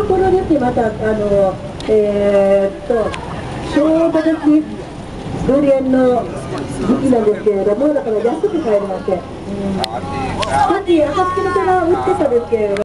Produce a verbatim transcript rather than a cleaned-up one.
ところですね、また、あの、えー、っと、ちょうど時、ドリアンの時期なんですけれども、だから安く買えるわけ。さっき、暁の手が売ってたんですけれども、